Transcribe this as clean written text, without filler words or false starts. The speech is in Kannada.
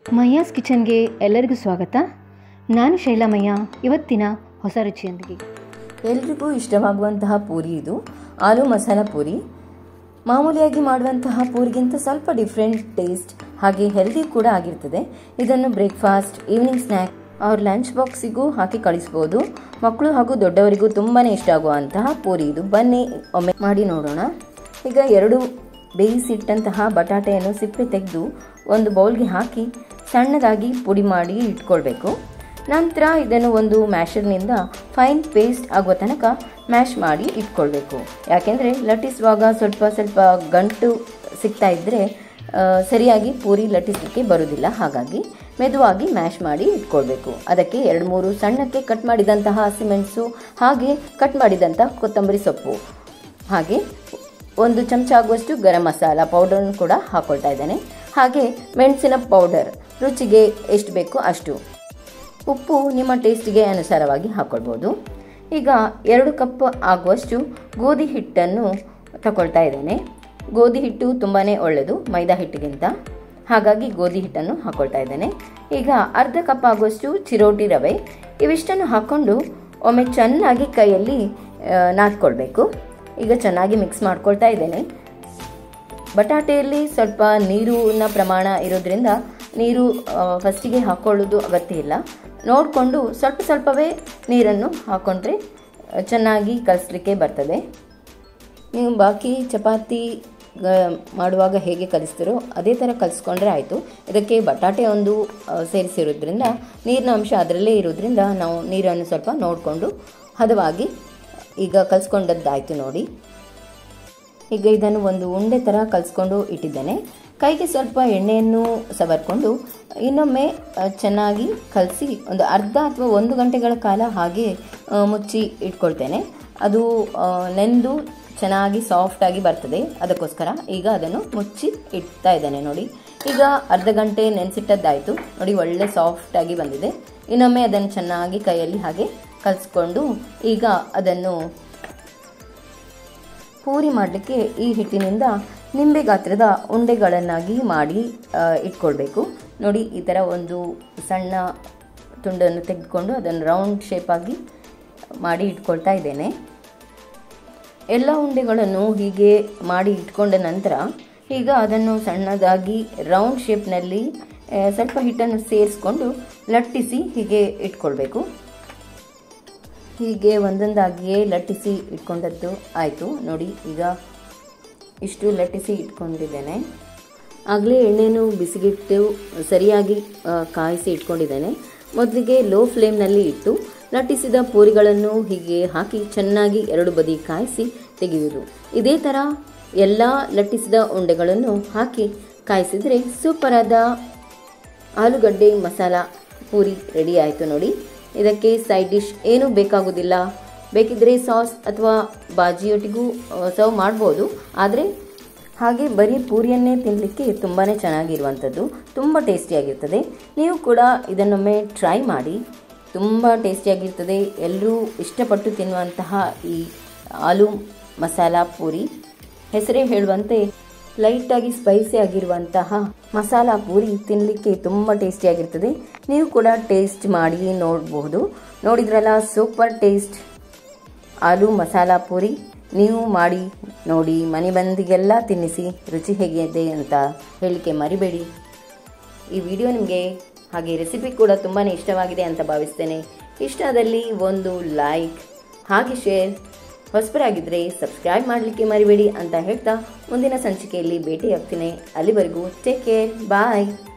ಮಯ್ಯಾಸ್ ಕಿಚನ್ಗೆ ಎಲ್ಲರಿಗೂ ಸ್ವಾಗತ. ನಾನು ಶೈಲಾಮಯ್ಯ. ಇವತ್ತಿನ ಹೊಸ ರುಚಿಯೊಂದಿಗೆ ಎಲ್ರಿಗೂ ಇಷ್ಟವಾಗುವಂತಹ ಪೂರಿ ಇದು ಆಲೂ ಮಸಾಲ ಪೂರಿ. ಮಾಮೂಲಿಯಾಗಿ ಮಾಡುವಂತಹ ಪೂರಿಗಿಂತ ಸ್ವಲ್ಪ ಡಿಫ್ರೆಂಟ್ ಟೇಸ್ಟ್, ಹಾಗೆ ಹೆಲ್ದಿ ಕೂಡ ಆಗಿರ್ತದೆ. ಇದನ್ನು ಬ್ರೇಕ್ಫಾಸ್ಟ್, ಈವ್ನಿಂಗ್ ಸ್ನ್ಯಾಕ್ ಅವ್ರ ಲಂಚ್ ಬಾಕ್ಸಿಗೂ ಹಾಕಿ ಕಳಿಸ್ಬೋದು. ಮಕ್ಕಳು ಹಾಗೂ ದೊಡ್ಡವರಿಗೂ ತುಂಬಾ ಇಷ್ಟ ಆಗುವಂತಹ ಪೂರಿ ಇದು. ಬನ್ನಿ ಒಮ್ಮೆ ಮಾಡಿ ನೋಡೋಣ. ಈಗ 2 ಬೇಯಿಸಿಟ್ಟಂತಹ ಬಟಾಟೆಯನ್ನು ಸಿಪ್ಪೆ ತೆಗೆದು ಒಂದು ಬೌಲ್ಗೆ ಹಾಕಿ ಸಣ್ಣದಾಗಿ ಪುಡಿ ಮಾಡಿ ಇಟ್ಕೊಳ್ಬೇಕು. ನಂತರ ಇದನ್ನು ಒಂದು ಮ್ಯಾಶರ್ನಿಂದ ಫೈನ್ ಪೇಸ್ಟ್ ಆಗುವ ತನಕ ಮ್ಯಾಶ್ ಮಾಡಿ ಇಟ್ಕೊಳ್ಬೇಕು. ಯಾಕೆಂದರೆ ಲಟ್ಟಿಸುವಾಗ ಸ್ವಲ್ಪ ಗಂಟು ಸಿಗ್ತಾ ಇದ್ದರೆ ಸರಿಯಾಗಿ ಪೂರಿ ಲಟ್ಟಿಸಲಿಕ್ಕೆ ಬರುವುದಿಲ್ಲ. ಹಾಗಾಗಿ ಮೆದುವಾಗಿ ಮ್ಯಾಶ್ ಮಾಡಿ ಇಟ್ಕೊಳ್ಬೇಕು. ಅದಕ್ಕೆ 2-3 ಸಣ್ಣಕ್ಕೆ ಕಟ್ ಮಾಡಿದಂತಹ ಹಸಿಮೆಣಸು, ಹಾಗೆ ಕಟ್ ಮಾಡಿದಂತಹ ಕೊತ್ತಂಬರಿ ಸೊಪ್ಪು, ಹಾಗೆ 1 ಚಮಚ ಆಗುವಷ್ಟು ಗರಂ ಮಸಾಲ ಪೌಡರ್ನ ಕೂಡ ಹಾಕ್ಕೊಳ್ತಾ ಇದ್ದೇನೆ. ಹಾಗೆ ಮೆಣಸಿನ ಪೌಡರ್ ರುಚಿಗೆ ಎಷ್ಟು ಬೇಕೋ ಅಷ್ಟು. ಉಪ್ಪು ನಿಮ್ಮ ಟೇಸ್ಟಿಗೆ ಅನುಸಾರವಾಗಿ ಹಾಕ್ಕೊಳ್ಬೋದು. ಈಗ 2 ಕಪ್ ಆಗುವಷ್ಟು ಗೋಧಿ ಹಿಟ್ಟನ್ನು ತಗೊಳ್ತಾ ಇದ್ದೇನೆ. ಗೋಧಿ ಹಿಟ್ಟು ತುಂಬಾ ಒಳ್ಳೆಯದು ಮೈದಾ ಹಿಟ್ಟಿಗಿಂತ, ಹಾಗಾಗಿ ಗೋಧಿ ಹಿಟ್ಟನ್ನು ಹಾಕ್ಕೊಳ್ತಾ ಇದ್ದೇನೆ. ಈಗ ಅರ್ಧ ಕಪ್ ಆಗುವಷ್ಟು ಚಿರೋಟಿ ರವೆ. ಇವಿಷ್ಟನ್ನು ಹಾಕ್ಕೊಂಡು ಒಮ್ಮೆ ಚೆನ್ನಾಗಿ ಕೈಯಲ್ಲಿ ನಾದ್ಕೊಳ್ಬೇಕು. ಈಗ ಚೆನ್ನಾಗಿ ಮಿಕ್ಸ್ ಮಾಡ್ಕೊಳ್ತಾ ಇದ್ದೇನೆ. ಬಟಾಟೆಯಲ್ಲಿ ಸ್ವಲ್ಪ ನೀರಿನ ಪ್ರಮಾಣ ಇರೋದ್ರಿಂದ ನೀರು ಫಸ್ಟಿಗೆ ಹಾಕ್ಕೊಳ್ಳೋದು ಅಗತ್ಯ ಇಲ್ಲ. ನೋಡಿಕೊಂಡು ಸ್ವಲ್ಪವೇ ನೀರನ್ನು ಹಾಕ್ಕೊಂಡ್ರೆ ಚೆನ್ನಾಗಿ ಕಲಿಸ್ಲಿಕ್ಕೆ ಬರ್ತದೆ. ನೀವು ಬಾಕಿ ಚಪಾತಿ ಮಾಡುವಾಗ ಹೇಗೆ ಕಲಿಸ್ತೀರೋ ಅದೇ ಥರ ಕಲಿಸ್ಕೊಂಡ್ರೆ ಆಯಿತು. ಇದಕ್ಕೆ ಬಟಾಟೆ ಒಂದು ಸೇರಿಸಿರೋದ್ರಿಂದ ನೀರಿನ ಅಂಶ ಅದರಲ್ಲೇ ಇರೋದ್ರಿಂದ ನಾವು ನೀರನ್ನು ಸ್ವಲ್ಪ ನೋಡಿಕೊಂಡು ಹದವಾಗಿ ಈಗ ಕಲಿಸ್ಕೊಂಡದ್ದಾಯಿತು ನೋಡಿ. ಈಗ ಇದನ್ನು ಒಂದು ಉಂಡೆ ಥರ ಕಲಿಸ್ಕೊಂಡು ಇಟ್ಟಿದ್ದೇನೆ. ಕೈಗೆ ಸ್ವಲ್ಪ ಎಣ್ಣೆಯನ್ನು ಸವರ್ಕೊಂಡು ಇನ್ನೊಮ್ಮೆ ಚೆನ್ನಾಗಿ ಕಲಸಿ ಒಂದು ಅರ್ಧ ಅಥವಾ 1 ಗಂಟೆಗಳ ಕಾಲ ಹಾಗೆ ಮುಚ್ಚಿ ಇಟ್ಕೊಳ್ತೇನೆ. ಅದು ನೆಂದು ಚೆನ್ನಾಗಿ ಸಾಫ್ಟಾಗಿ ಬರ್ತದೆ. ಅದಕ್ಕೋಸ್ಕರ ಈಗ ಅದನ್ನು ಮುಚ್ಚಿ ಇಡ್ತಾ ಇದ್ದೇನೆ ನೋಡಿ. ಈಗ ಅರ್ಧ ಗಂಟೆ ನೆನೆಸಿಟ್ಟದ್ದಾಯಿತು ನೋಡಿ, ಒಳ್ಳೆ ಸಾಫ್ಟಾಗಿ ಬಂದಿದೆ. ಇನ್ನೊಮ್ಮೆ ಅದನ್ನು ಚೆನ್ನಾಗಿ ಕೈಯಲ್ಲಿ ಹಾಗೆ ಕಲಿಸ್ಕೊಂಡು ಈಗ ಅದನ್ನು ಪೂರಿ ಮಾಡಲಿಕ್ಕೆ ಈ ಹಿಟ್ಟಿನಿಂದ ನಿಂಬೆ ಗಾತ್ರದ ಉಂಡೆಗಳನ್ನಾಗಿ ಮಾಡಿ ಇಟ್ಕೊಳ್ಬೇಕು ನೋಡಿ. ಈ ಥರ ಒಂದು ಸಣ್ಣ ತುಂಡನ್ನು ತೆಗೆದುಕೊಂಡು ಅದನ್ನು ರೌಂಡ್ ಶೇಪಾಗಿ ಮಾಡಿ ಇಟ್ಕೊಳ್ತಾ ಇದ್ದೇನೆ. ಎಲ್ಲ ಉಂಡೆಗಳನ್ನು ಹೀಗೆ ಮಾಡಿ ಇಟ್ಕೊಂಡ ನಂತರ ಈಗ ಅದನ್ನು ಸಣ್ಣದಾಗಿ ರೌಂಡ್ ಶೇಪ್ನಲ್ಲಿ ಸ್ವಲ್ಪ ಹಿಟ್ಟನ್ನು ಸೇರಿಸ್ಕೊಂಡು ಲಟ್ಟಿಸಿ ಹೀಗೆ ಇಟ್ಕೊಳ್ಬೇಕು. ಹೀಗೆ ಒಂದೊಂದಾಗಿಯೇ ಲಟ್ಟಿಸಿ ಇಟ್ಕೊಂಡದ್ದು ಆಯಿತು ನೋಡಿ. ಈಗ ಇಷ್ಟು ಲಟ್ಟಿಸಿ ಇಟ್ಕೊಂಡಿದ್ದೇನೆ. ಆಗಲೇ ಎಣ್ಣೆಯನ್ನು ಬಿಸಿಗಿಟ್ಟು ಸರಿಯಾಗಿ ಕಾಯಿಸಿ ಇಟ್ಕೊಂಡಿದ್ದೇನೆ. ಮೊದಲಿಗೆ ಲೋ ಫ್ಲೇಮ್ನಲ್ಲಿ ಇಟ್ಟು ಲಟ್ಟಿಸಿದ ಪೂರಿಗಳನ್ನು ಹೀಗೆ ಹಾಕಿ ಚೆನ್ನಾಗಿ 2 ಬದಿ ಕಾಯಿಸಿ ತೆಗೆಯುವುದು. ಇದೇ ಥರ ಎಲ್ಲ ಲಟ್ಟಿಸಿದ ಉಂಡೆಗಳನ್ನು ಹಾಕಿ ಕಾಯಿಸಿದರೆ ಸೂಪರಾದ ಆಲೂಗಡ್ಡೆ ಮಸಾಲ ಪೂರಿ ರೆಡಿ ಆಯಿತು ನೋಡಿ. ಇದಕ್ಕೆ ಸೈಡ್ ಡಿಶ್ ಏನೂ ಬೇಕಾಗೋದಿಲ್ಲ. ಬೇಕಿದ್ದರೆ ಸಾಸ್ ಅಥವಾ ಬಾಜಿಯೊಟ್ಟಿಗೂ ಸರ್ವ್ ಮಾಡ್ಬೋದು. ಆದರೆ ಹಾಗೆ ಬರೀ ಪೂರಿಯನ್ನೇ ತಿನ್ನಲಿಕ್ಕೆ ತುಂಬಾ ಚೆನ್ನಾಗಿರುವಂಥದ್ದು, ತುಂಬ ಟೇಸ್ಟಿಯಾಗಿರ್ತದೆ. ನೀವು ಕೂಡ ಇದನ್ನೊಮ್ಮೆ ಟ್ರೈ ಮಾಡಿ, ತುಂಬ ಟೇಸ್ಟಿಯಾಗಿರ್ತದೆ. ಎಲ್ಲರೂ ಇಷ್ಟಪಟ್ಟು ತಿನ್ನುವಂತಹ ಈ ಆಲೂ ಮಸಾಲ ಪೂರಿ, ಹೆಸರೇ ಹೇಳುವಂತೆ ಲೈಟಾಗಿ ಸ್ಪೈಸಿ ಆಗಿರುವಂತಹ ಮಸಾಲ ಪೂರಿ ತಿನ್ನಲಿಕ್ಕೆ ತುಂಬ ಟೇಸ್ಟಿಯಾಗಿರ್ತದೆ. ನೀವು ಕೂಡ ಟೇಸ್ಟ್ ಮಾಡಿ ನೋಡಬಹುದು. ನೋಡಿದ್ರಲ್ಲ, ಸೂಪರ್ ಟೇಸ್ಟ್ ಆಲೂ ಮಸಾಲ ಪೂರಿ. ನೀವು ಮಾಡಿ ನೋಡಿ, ಮನೆ ಮಂದಿಗೆಲ್ಲ ತಿನ್ನಿಸಿ ರುಚಿ ಹೇಗಿದೆ ಅಂತ ಹೇಳಲಿಕ್ಕೆ ಮರಿಬೇಡಿ. ಈ ವಿಡಿಯೋ ನಿಮಗೆ ಹಾಗೆ ರೆಸಿಪಿ ಕೂಡ ತುಂಬಾ ಇಷ್ಟವಾಗಿದೆ ಅಂತ ಭಾವಿಸ್ತೇನೆ. ಇಷ್ಟದಲ್ಲಿ ಒಂದು ಲೈಕ್ ಹಾಗೆ ಶೇರ್, ಹೊಸಬರಾಗಿದ್ದರೆ ಸಬ್ಸ್ಕ್ರೈಬ್ ಮಾಡಲಿಕ್ಕೆ ಮರಿಬೇಡಿ ಅಂತ ಹೇಳ್ತಾ ಮುಂದಿನ ಸಂಚಿಕೆಯಲ್ಲಿ ಭೇಟಿಯಾಗ್ತೀನಿ. ಅಲ್ಲಿವರೆಗೂ ಟೇಕ್ ಕೇರ್, ಬಾಯ್.